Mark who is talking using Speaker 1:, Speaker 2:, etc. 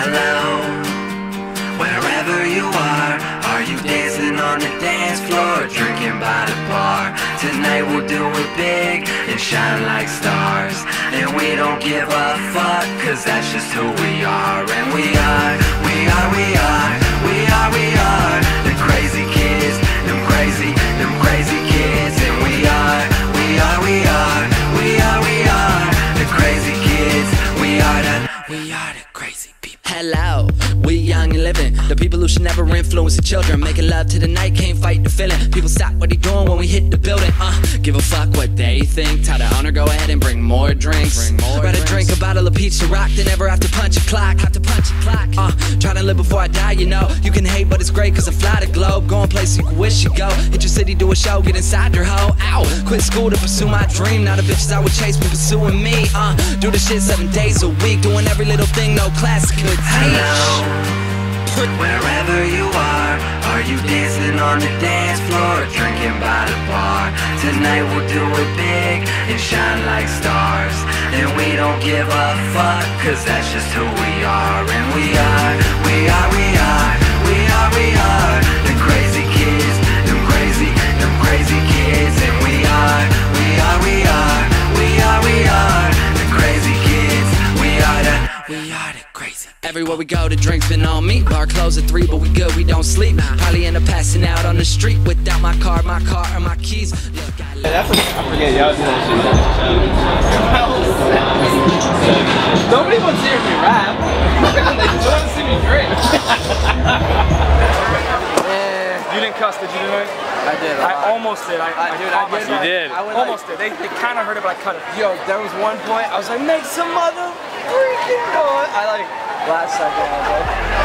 Speaker 1: Hello, wherever you are you dancing on the dance floor, drinking by the bar? Tonight we'll do it big and shine like stars, and we don't give a fuck, cause that's just who we are. And we are the crazy kids, them crazy kids. And we are the crazy kids. We are the crazy people.
Speaker 2: Hello, we young and living, the people who should never influence the children. Making love to the night, can't fight the feeling. People stop what they doing when we hit the building. Give a fuck what they think. Tell the owner go ahead and bring more drinks. Rather drink a bottle of Peach Rock than ever have to punch a clock. Trying to live before I die, you know. You can hate, but it's great cause I fly the globe. Going places you can wish you go. Hit your city, do a show, get inside your hoe. Ow, quit school to pursue my dream. Now the bitches I would chase been pursuing me. Do the shit 7 days a week, doing every little thing no class could teach.
Speaker 1: Hello, wherever you are you dancing on the dance floor, drinking by the bar? Tonight we'll do it big and shine like stars, and we don't give a fuck, cause that's just who we are. And we are the crazy kids, them crazy kids. And we are the crazy kids. We are the crazy.
Speaker 2: Everywhere we go, the drinks been on me. Bar closed at 3, but we good, we don't sleep. Probably end up passing out on the street without my car, or my keys. Look,
Speaker 3: I forget y'all do that shit. Nobody wants to hear me rap. They just want to see me drink. You didn't cuss, did you tonight?
Speaker 4: I did.
Speaker 3: I almost did.
Speaker 4: You
Speaker 3: did. Almost did. They kind of heard it, but I cut it. Yo, there was one point I was like, make some mother freaking noise. I like last second I was like.